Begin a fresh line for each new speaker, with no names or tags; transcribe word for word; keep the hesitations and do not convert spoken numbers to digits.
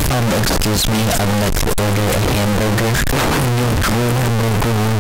Um, excuse me, I'd like to order a hamburger. Your hamburger.